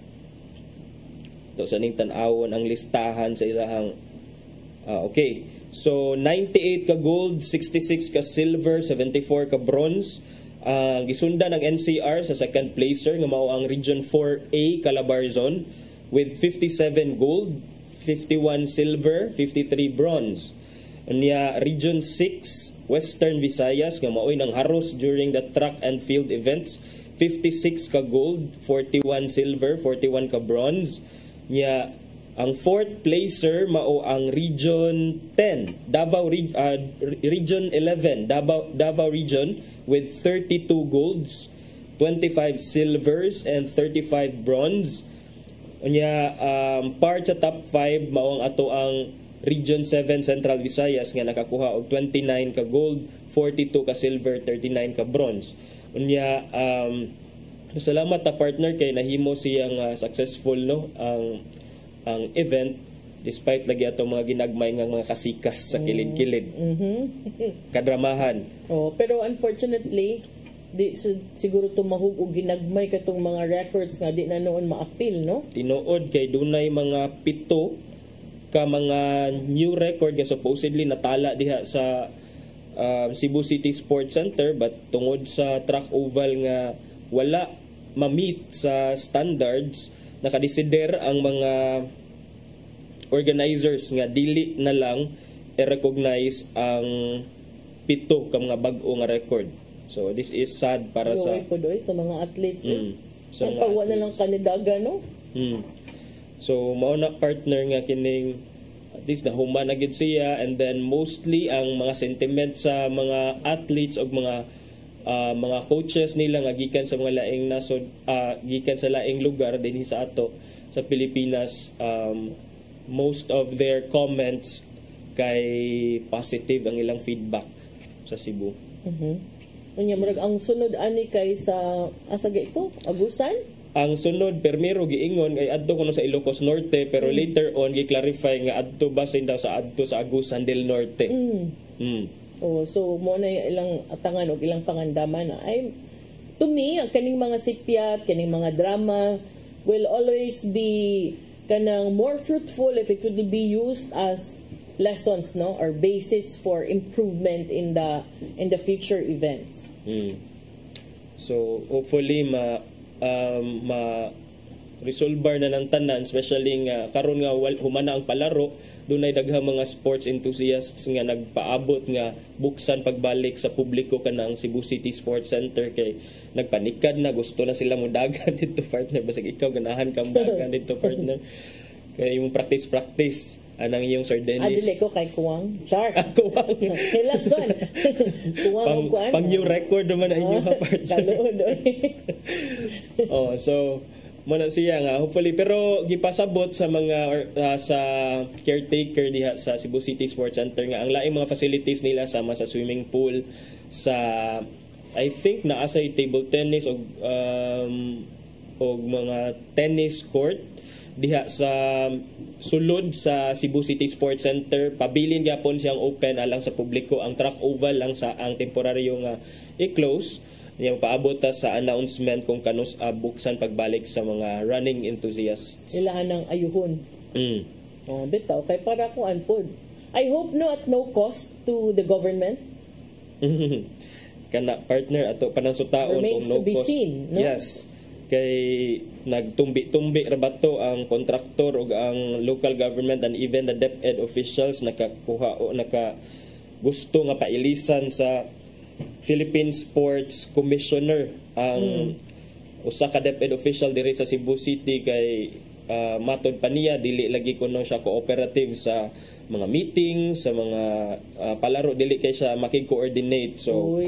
[SPEAKER 20] sa ning tan-awon ang listahan sa ilahang okay. So 98 ka gold, 66 ka silver, 74 ka bronze. Gisundan ng NCR sa second placer nga mao ang Region 4A Calabarzon with 57 gold, 51 silver, 53 bronze. Unya Region 6 Western Visayas nga maoy nang haros during the track and field events, 56 ka gold, 41 silver, 41 ka bronze. Nya ang fourth placer mao ang Region 10, Region 11, Davao Region with 32 golds, 25 silvers and 35 bronze. Unya part sa top 5 mao ang ato ang Region 7 Central Visayas nga nakakuha og 29 ka gold, 42 ka silver, 39 ka bronze. Unya salamat ta partner kay nahimo siyang successful no ang event despite lagi ato mga ginagmay nga mga kasikas sa kilid-kilid. Kadramahan.
[SPEAKER 3] Pero unfortunately siguro tumahug og ginagmay katong mga records nga di na noon ma-appeal, no?
[SPEAKER 20] Tinuod kay dunay mga 7 ka mga new record nga supposedly natala diha sa Cebu City Sports Center, but tungod sa track oval nga wala ma-meet sa standards, nakadesider ang mga organizers nga dili na lang i-recognize ang 7 ka mga bag-o nga record. So this is sad para sa
[SPEAKER 3] mga athletes.
[SPEAKER 20] Sa mga
[SPEAKER 3] pagwa na lang kanidaga, no?
[SPEAKER 20] So mao na partner nga kining at least nahuman na gid siya, and then mostly ang mga sentiment sa mga athletes o mga coaches nila nga gikan sa mga laing nasod, gikan sa laing lugar dinhi sa ato sa Pilipinas, most of their comments kay positive ang ilang feedback sa Cebu.
[SPEAKER 3] Unya murag ang sunod ani kay sa asage ito Agusan.
[SPEAKER 20] Ang sunod permero giingon ay adto kuno sa Ilocos Norte, pero later on gi-clarify nga adto basin daw sa adto sa Agusan del Norte.
[SPEAKER 3] So mo na ilang atangan og ilang pangandaman na ay to me ang kaning mga sipyat, kaning mga drama will always be kanang more fruitful if it could be used as lessons, no, or basis for improvement in the future events.
[SPEAKER 20] So hopefully resolver na ng tanan, especially nga karon nga humana ang palaro, dunay daghang mga sports enthusiasts nga nagpaabot nga buksan pagbalik sa publiko kanang Cebu City Sports Center, kay nagpanikad na, gusto na sila mo dagan dito partner, basig ikaw ganahan kang dagan dito partner kay imong practice anang iyong Sir Dennis.
[SPEAKER 3] Dili ko kay Kuwang. Char.
[SPEAKER 20] Kuwang.
[SPEAKER 3] Hilason. Kuwang og kuan.
[SPEAKER 20] Pang new record naman ang inyo partner. So muna siya nga hopefully, pero gipasabot sa mga sa caretaker diha sa Cebu City Sports Center nga ang laing mga facilities nila sama sa swimming pool, sa I think naa sa table tennis og mga tennis court diha sa sulod sa Cebu City Sports Center. Pabilin gyapon siyang open alang sa publiko. Ang track oval lang sa ang temporaryo nga i-close. Yung paabot sa announcement kung kanus buksan pagbalik sa mga running enthusiasts.
[SPEAKER 3] Ilahan ng ayuhon. Bitaw kay para ko anpod. I hope no at no cost to the government.
[SPEAKER 20] Kana partner ato panansutaon
[SPEAKER 3] kung
[SPEAKER 20] no
[SPEAKER 3] to be
[SPEAKER 20] cost.
[SPEAKER 3] Seen, no?
[SPEAKER 20] Yes. Kay nagtumbi-tumbi ra bato ang kontraktor ug ang local government and even the DepEd officials nakakuha o gusto nga pailisan sa Philippine Sports Commissioner ang usa ka DepEd official diri sa Cebu City, kay matod pa niya dili lagi kuno siya cooperative sa mga meeting, sa mga palaro, dili kay siya makig-coordinate. So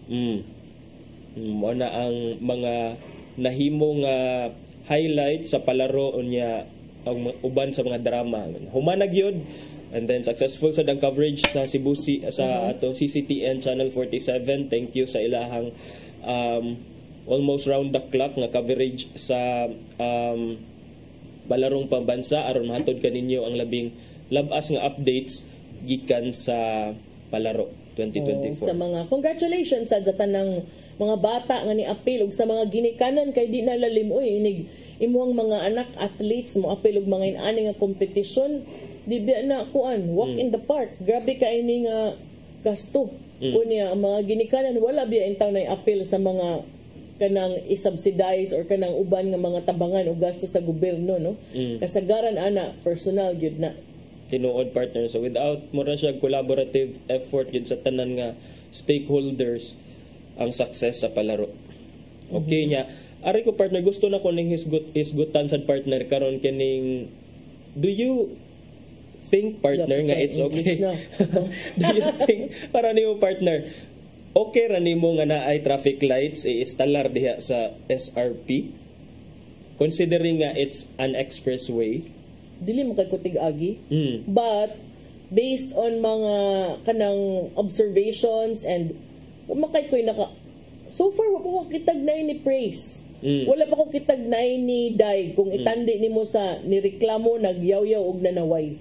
[SPEAKER 20] mo na ang mga nahimong highlight sa palaro unya ang uban sa mga drama humanag yun, and then successful sa dang coverage sa Cebu sa atong CCTN Channel 47. Thank you sa ilahang almost round the clock nga coverage sa balarong pambansa aron mahatod kaninyo ang labing labas nga updates gikan sa palaro 2024.
[SPEAKER 3] Sa mga congratulations sa tanang mga bata nga ni apil ug sa mga ginikanan kay di nalalim inig imuhang mga anak athletes mo apil og mga inani nga kompetisyon, di ba na kuan walk in the park. Grabe ka ini nga gasto. Kunya ang mga ginikanan wala biya intaw na apil sa mga kanang isubsidize or kanang uban nga mga tabangan o gasto sa gobyerno, no? Kasagaran ana personal gyud na.
[SPEAKER 20] Tinuod partner. So without mo ra siya collaborative effort gyud sa tanan nga stakeholders ang success sa palaro. Okay nya. Ari ko partner, gusto na ko ning hisgutan sa partner karon kining, do you think partner nga it's okay? Do you think para niyo partner okay ra nimo nga naay traffic lights i-installar diha sa SRP considering nga it's an expressway?
[SPEAKER 3] Dili mo kay kutig agi. But based on mga kanang observations and makay koy naka so far wa ko kitagnay ni praise. Wala pa ko kitagnay ni Day kung itandi nimo sa nireklamo nagyaw-yaw og nanaway.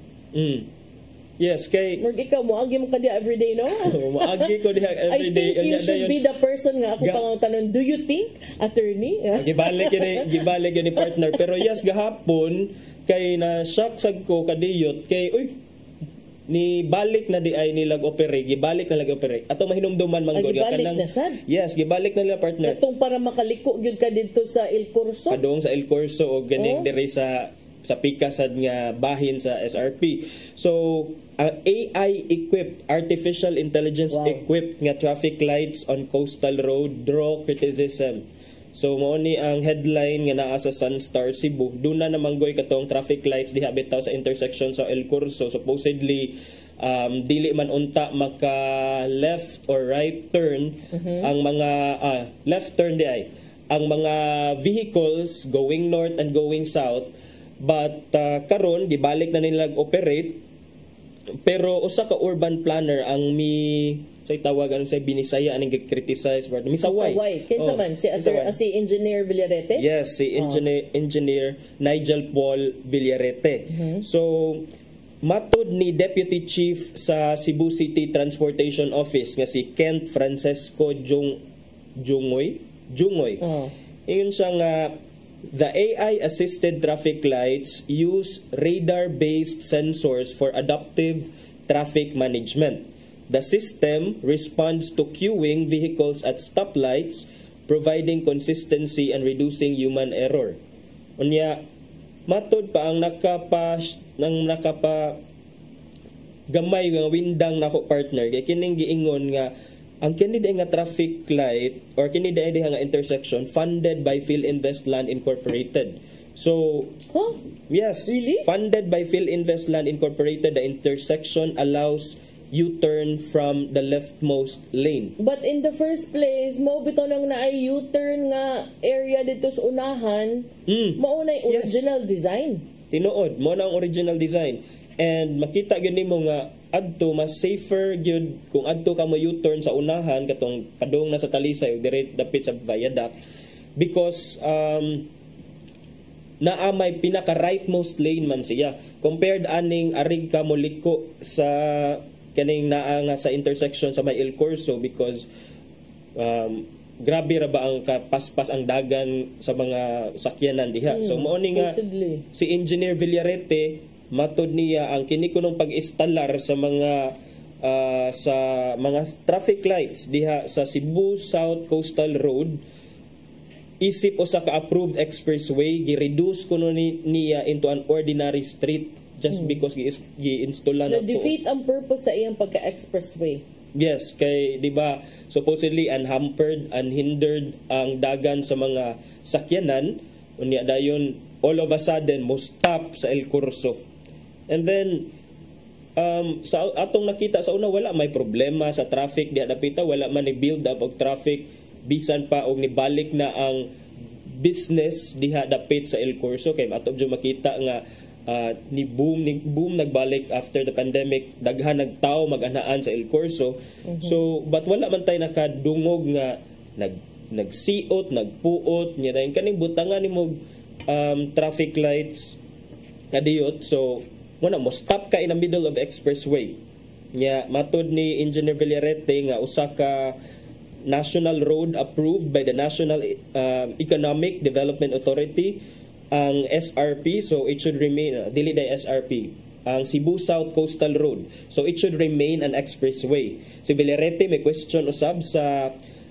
[SPEAKER 20] Yes, kay
[SPEAKER 3] ikaw mo agi mo kadiya everyday, no?
[SPEAKER 20] Maagi ko diha everyday.
[SPEAKER 3] I think you should be the person nga ako pangutanon. Do you think, attorney?
[SPEAKER 20] Gibalik yun ni partner. Pero yes, gahapon kay na shock sad ko kadiyot kay ni balik na di ay nilag operate, gibalik na lag operate. Ato mahinumduman man gud
[SPEAKER 3] kanang.
[SPEAKER 20] Yes, gibalik na nila partner.
[SPEAKER 3] Katong para makaliko gyud ka didto sa El Corso.
[SPEAKER 20] Padung sa El Corso o ganing diri sa pikasad nga bahin sa SRP. So, ang AI equipped, artificial intelligence equipped nga traffic lights on coastal road draw criticism. So mao ni ang headline nga naa sa Sunstar Cebu. Duna na manggoy katong traffic lights diha bitaw sa intersection sa El Corso. Supposedly dili man unta maka left or right turn ang mga left turn di ay ang mga vehicles going north and going south. But karon gibalik na nila operate pero usa ka urban planner ang say tawagan sa binisaya aning criticize but misaway.
[SPEAKER 3] Kinsa man si Engineer Villarete?
[SPEAKER 20] Yes, si Engineer Nigel Paul Villarete. So matud ni Deputy Chief sa Cebu City Transportation Office nga si Kent Francesco Jungoy. Ingon siya nga the AI-assisted traffic lights use radar-based sensors for adaptive traffic management. The system responds to queuing vehicles at stoplights, providing consistency and reducing human error. Unya, matod pa ang nakapa gamay nga windang nako partner kay kining giingon nga ang kini nga traffic light or kini nga intersection funded by PhilInvest Land Incorporated. So, yes, really? Funded by PhilInvest Land Incorporated, the intersection allows U-turn from the leftmost lane.
[SPEAKER 3] But in the first place, mo bitaw nang naay U-turn nga area dito sa unahan, mao nay original design.
[SPEAKER 20] Tinuod, mo na ang original design. And makita gyud nimo nga adto mas safer gyud kung adto ka mo U-turn sa unahan katong padung na sa Talisay dire dapit sa viaduct because naa may pinaka rightmost lane man siya compared aning arig ka mo liko sa kaning naa nga sa intersection sa may El Corso because grabe ra ba ang kapaspas ang dagan sa mga sakyanan diha. So mao ni nga si Engineer Villarete matod niya ang kini kunong pag-installar sa mga traffic lights diha sa Cebu South Coastal Road isip usa ka approved expressway gi-reduce kuno niya into an ordinary street just because gi-installan na
[SPEAKER 3] defeat ang purpose sa iyang pagka-expressway.
[SPEAKER 20] Yes, kay di ba supposedly unhampered, unhindered ang dagan sa mga sakyanan unya dayon all of a sudden mo stop sa El Corso. And then sa atong nakita sa una wala may problema sa traffic diha dapita, wala man ni build up og traffic bisan pa og nibalik na ang business diha dapit sa El Corso kay ato jud makita nga ni boom nagbalik after the pandemic, daghan nagtawo mag-anaan sa El Corso. So but wala man tay nakadungog nga nagsiot, nagpuot nya dayon kaning butangan nimo traffic lights kadiyot. So muna mo stop ka in the middle of expressway nya matod ni Engineer Villarete nga usa ka national road approved by the National Economic Development Authority ang SRP, so it should remain dili day SRP ang Cebu South Coastal Road, so it should remain an expressway. Si Villarete may question usab sa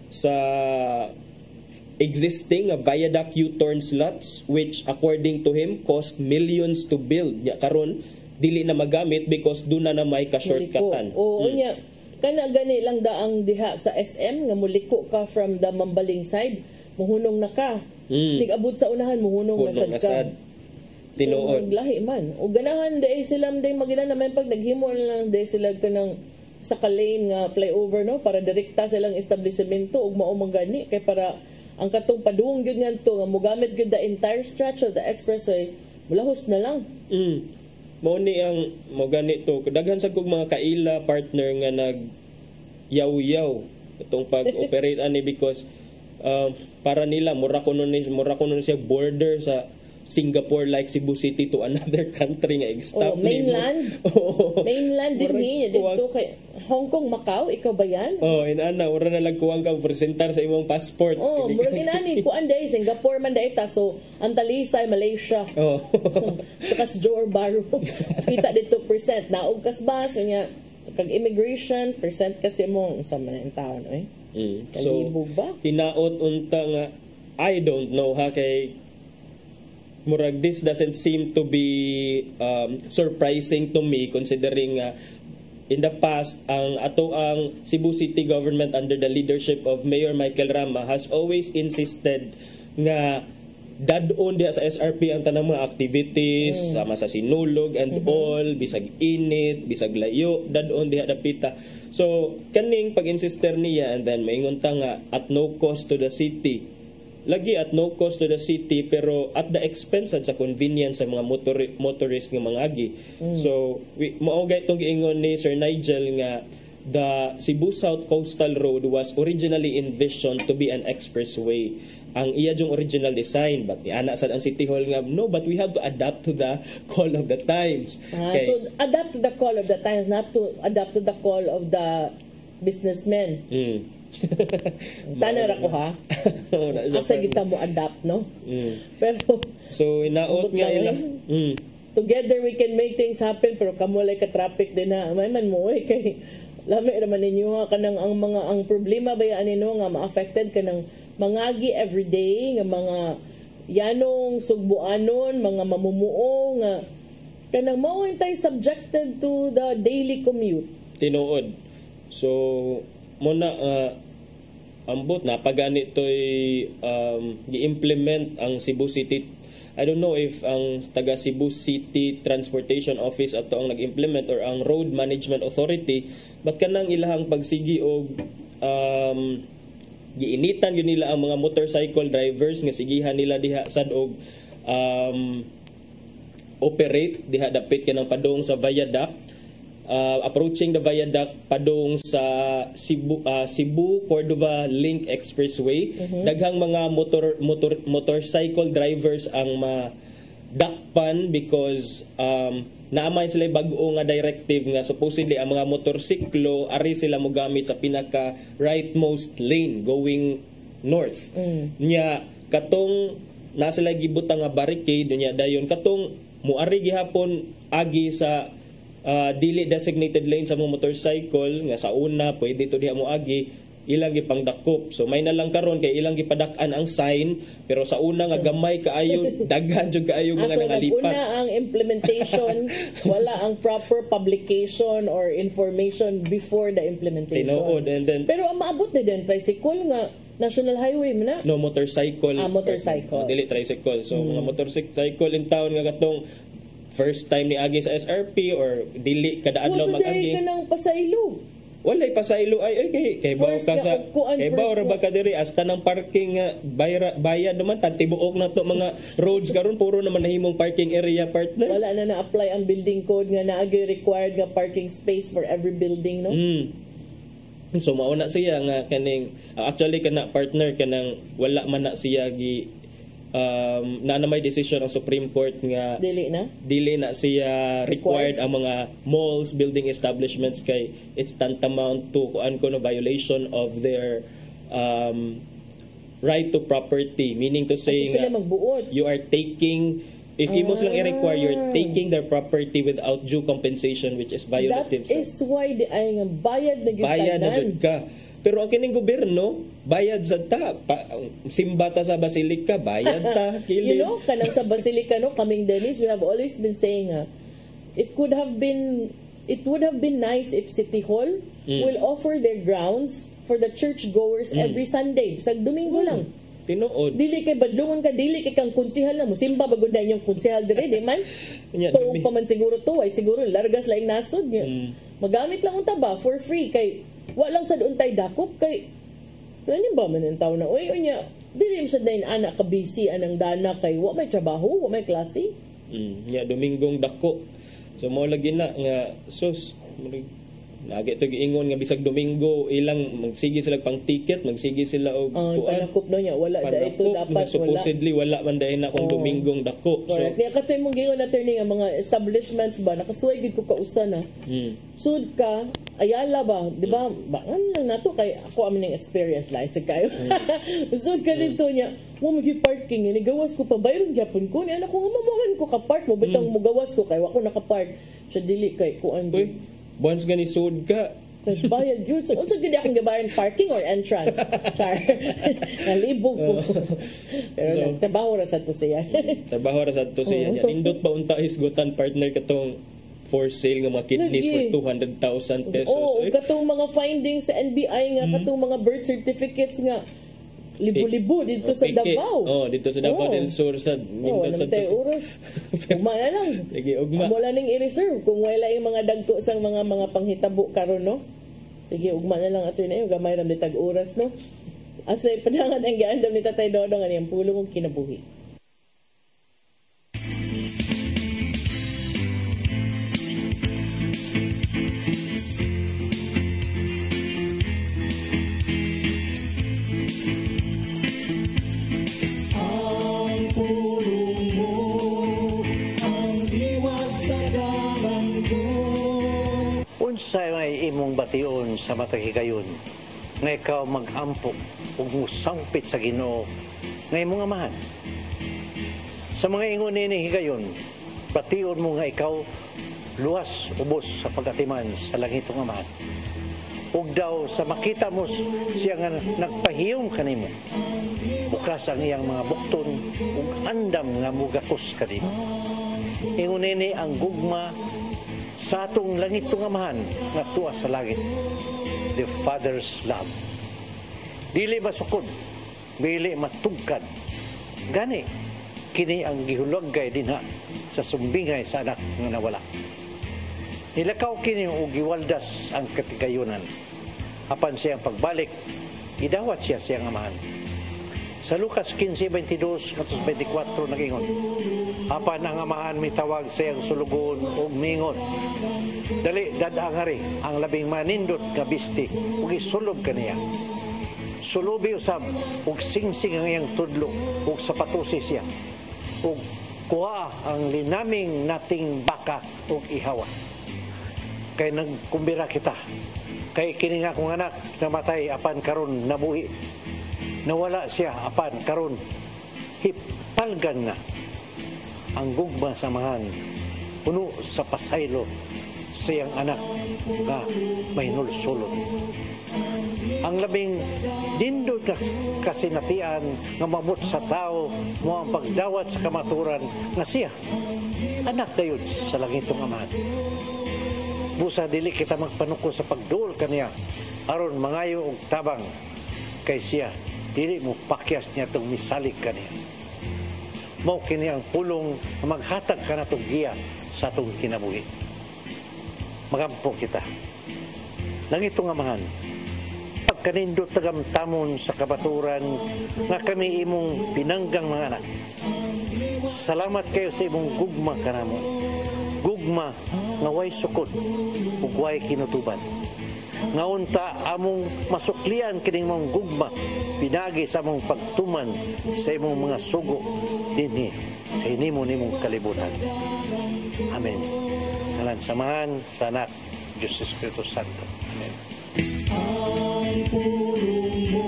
[SPEAKER 20] existing viaduct U-turn slots which according to him cost millions to build nya karon dili na magamit because doon na may ka-shortcutan.
[SPEAKER 3] Oo nya kana gani lang daang diha sa SM nga muliko ka from the Mambaling side muhunong na ka. Tig-abot sa unahan muhunong na sad ka.
[SPEAKER 20] Tinuod.
[SPEAKER 3] So, lahi man. O ganahan day sila day magina naman pag naghimo lang day sila kanang sa ka-lane nga flyover no para direkta silang establishmento ug mao man gani kay para ang katong padung gyud ngadto nga mogamit gyud the entire stretch of the expressway mulahos na lang.
[SPEAKER 20] Mao ni ang mo ganito daghan sa kog mga kaila partner nga nag yaw-yaw itong pag-operate ani because para nila mura kuno siya border sa Singapore like Cebu City to another country nga stop
[SPEAKER 3] mainland. Mainland din ni dito kay Hong Kong, Macau, ikaw ba yan?
[SPEAKER 20] Inana ura na lang kuwang kang presentar sa imong passport.
[SPEAKER 3] Mura ginani kuan day Singapore man day ta so ang talisay Malaysia. Takas Johor Bahru. Kita dito percent naog kas ba so nya kag immigration percent kasi mong sa man taon
[SPEAKER 20] So hinaot unta nga I don't know ha kay murag this doesn't seem to be surprising to me considering in the past ang Cebu City government under the leadership of Mayor Michael Rama has always insisted nga dadon diha sa SRP ang tanang mga activities sama sa sinulog and all bisag init bisag layo dadon diha dapita. So kaning pag-insister niya and then maingon ta nga at no cost to the city. Lagi at no cost to the city pero at the expense sa convenience sa mga motorist nga mga agi. So mao gay itong giingon ni Sir Nigel nga the Cebu South Coastal Road was originally envisioned to be an expressway. Ang iya yung original design but ana sad ang City Hall nga no but we have to adapt to the call of the times.
[SPEAKER 3] Okay. So adapt to the call of the times not to adapt to the call of the businessmen. Tanar ako ha. Asa kita mo adapt no? Pero
[SPEAKER 20] so inaot nga ila.
[SPEAKER 3] Together we can make things happen pero kamulay ka traffic din ha. May man mo kay lami raman ninyo kanang ang problema ba yan nino nga ma-affected kanang mangagi everyday nga mga yanong sugbuanon mga mamumuo nga kanang mao tay subjected to the daily commute.
[SPEAKER 20] Tinuod. So muna ambot na pagani toy gi-implement ang Cebu City. I don't know if ang taga Cebu City Transportation Office ato ang nag-implement or ang Road Management Authority but kanang ilahang pagsigi og giinitan yun nila ang mga motorcycle drivers nga sigihan nila diha sad og operate diha dapit kanang padong sa viaduct. Approaching the viaduct padung sa Cebu Cordova Link Expressway. Daghang mga motorcycle drivers ang madakpan because naamay sila bag-o nga directive nga supposedly ang mga motorsiklo ari sila mogamit sa pinaka rightmost lane going north. Nya katong na sila gibutang nga barricade nya dayon katong muari gihapon agi sa dili designated lane sa mga motorcycle nga sa una pwede to diha mo agi ilang gipangdakop so may na lang karon kay ilang gipadak-an ang sign pero sa una nga gamay kaayo daghan jud kaayo mga nangalipat.
[SPEAKER 3] Una ang implementation wala ang proper publication or information before the implementation.
[SPEAKER 20] Tinuod and then
[SPEAKER 3] pero ang maabot din tricycle nga National Highway man na.
[SPEAKER 20] No motorcycle.
[SPEAKER 3] Motorcycle.
[SPEAKER 20] Dili tricycle. So mga motorcycle in town nga katong first time ni agi sa SRP or dili kada adlaw mag-agi.
[SPEAKER 3] Ka nang pasaylo.
[SPEAKER 20] Walay pasaylo ay kay baw ka sa kay baw ra ba ka diri hasta nang parking bayad naman tibuok na to mga roads karon puro naman nahimong parking area partner.
[SPEAKER 3] Wala na na-apply ang building code nga naagi required nga parking space for every building no. So mao na siya nga kaning
[SPEAKER 20] actually kana partner kanang wala man na siya gi na may decision ang Supreme Court nga dili na siya required ang mga malls, building establishments kay it's tantamount to kuan ko no violation of their right to property, meaning to say you are taking if imos lang i-require you're taking their property without due compensation which is violative.
[SPEAKER 3] That is why ay nga bayad na
[SPEAKER 20] jud ka. Pero ang kining gobyerno, bayad sa ta. Simba ta sa Basilica, bayad ta.
[SPEAKER 3] You know, kanang sa Basilica, no, kaming Dennis, we have always been saying, it would have been nice if City Hall will offer their grounds for the churchgoers every Sunday. Sa Domingo lang.
[SPEAKER 20] tinuod.
[SPEAKER 3] Dili kay badlungon ka, dili kay kang konsehal na mo. Simba bagod na inyong konsehal dire, di man? Tuog pa man siguro to, ay siguro largas laing nasod niya. Magamit lang unta ba for free kay walang sad untay dakop kay ano ba man ang tao na oy unya dili sa dain anak ka busy anang dana kay wa may trabaho, wa may klase.
[SPEAKER 20] Nya Domingong dako. So mao lagi na nga sus lagi ito giingon nga bisag Domingo ilang magsige sila pang ticket, magsige sila og
[SPEAKER 3] panakop no nya wala da ito dapat
[SPEAKER 20] supposedly wala man dahil na kung Domingong dako.
[SPEAKER 3] So niya katoy mong gingon na turning ang mga establishments ba nakasuway gid ko kausa na. Sud ka Ayala ba, di ba? Bangan lang nato kay ako aming experience lang sa kayo. Sud ka dito niya, mo magi-parking ni gawas ko pa bayron gyapon ko ni anak ko nga mamuhan ko ka park mo bitang mo gawas ko kay wako naka-park. Siya dili kay kuan.
[SPEAKER 20] Once gani sud ka
[SPEAKER 3] bayad yun. So, unsa gid akong gabayan parking or entrance? Char. Nalibog ko. Pero so, trabaho ra sa to siya.
[SPEAKER 20] Trabaho ra sa to siya. Nindot pa unta hisgutan partner katong for sale nga mga kidneys for 200,000 pesos.
[SPEAKER 3] Oo, katong mga findings sa NBI nga katong mga birth certificates nga libo-libo dito sa Davao.
[SPEAKER 20] Dito sa Davao del Sur sa
[SPEAKER 3] nindot sa oras. Ugma na lang.
[SPEAKER 20] Lagi ugma.
[SPEAKER 3] Wala ning i-reserve kung wala yung mga dagko sang mga panghitabo karon no. Sige, ugma na lang ato na yung gamay ram ditag oras no. At sa padangan ang giandam ni Tatay Dodong ani ang pulong og kinabuhi.
[SPEAKER 17] Unsay may imong bation sa matag higayon nga ikaw mag-ampok ug musampit sa Ginoo nga imong amahan. Sa mga ingon ni higayon, bation mo nga ikaw luwas ubos sa pagatiman sa langitong amahan. Ug daw sa makita mo siya nga nagpahiyom kanimo, bukas ang iyang mga bukton ug andam nga mugatos kanimo. Ingon ni ang gugma sa atong langitong amahan nga tuwa sa langit, the Father's love. Dili masukod, dili matugkad. Gani, kini ang gihulagay dinha sa sumbingay sa anak nga nawala. Nilakaw kini og giwaldas ang katigayunan. Apan siyang pagbalik, idawat siya siyang amahan. Sa Lucas 15:22-24 nagingon, apan ang amahan mitawag siyang sulugon ug mingon, dali dadangari ang labing manindot nga bisti ug isulob kaniya. Sulubi usab ug singsing ang iyang tudlo ug sapatusi siya. Ug kuha ang linaming nating baka ug ihawa. Kay nagkumbira kita. Kay kini nga akong anak namatay apan karon nabuhi. Nawala siya apan karon hipalgan na ang gugma samahan puno sa pasaylo siyang anak nga may nulsulod. Ang labing dindot na kasinatian nga mamut sa tao mo ang pagdawat sa kamaturan nga siya anak dayon sa langitong amahan. Busa dili kita magpanuko sa pagduol kaniya aron mangayo og tabang kay siya dili mo pakyas niya itong misalik kaniya. Mao kini ang pulong na maghatag ka na itong giya sa itong kinabuhi. Magampo kita. Langitong amahan, pagkanindot tagamtamon sa kabaturan nga kami imong pinanggang mga anak. Salamat kayo sa imong gugma kanamo. Gugma nga way sukod ug way kinutuban. Nga unta among masuklian kining mong gugma pinagi sa among pagtuman sa imong mga sugo dinhi sa hinimo-nimong kalibutan. Amen. Ngalan samahan sa anak Diyos Espiritu Santo. Amen. Ang pulong mo,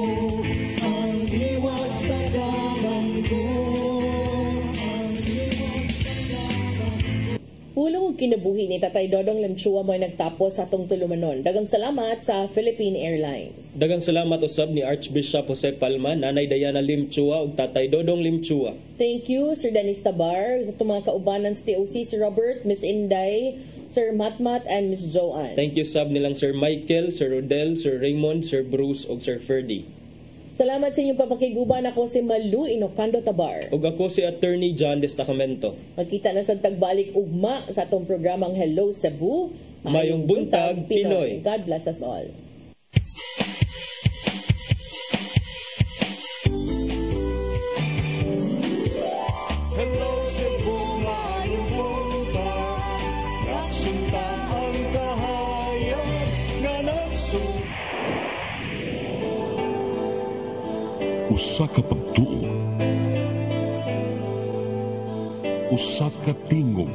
[SPEAKER 17] ang liwag sa dalan ko.
[SPEAKER 3] Pulong kinabuhi ni Tatay Dodong Limchua mo ay nagtapos sa atong tulumanon. Dagang salamat sa Philippine Airlines.
[SPEAKER 20] Dagang salamat usab ni Archbishop Jose Palma, Nanay Diana Limchua ug Tatay Dodong Limchua.
[SPEAKER 3] Thank you, Sir Dennis Tabar, sa mga kaubanan sa TOC, Sir Robert, Miss Inday, Sir Matmat, and Miss Joanne.
[SPEAKER 20] Thank you sab nilang Sir Michael, Sir Rodel, Sir Raymond, Sir Bruce ug Sir Ferdy.
[SPEAKER 3] Salamat sa inyong papakiguban. Ako si Malu Inocando Tabar.
[SPEAKER 20] Ug ako si Attorney John Destacamento.
[SPEAKER 3] Magkita na sa tagbalik ugma sa atong programang Hello Cebu.
[SPEAKER 20] Mayong buntag, Pinoy.
[SPEAKER 3] God bless us all.
[SPEAKER 6] Hello Cebu, mayong buntag. Naksunta ang kahayag nga
[SPEAKER 1] Usa ka pagtuo. Usa ka tingog.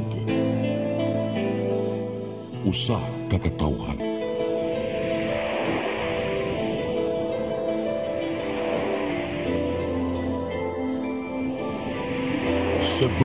[SPEAKER 1] Usa ka katawhan. Cebu.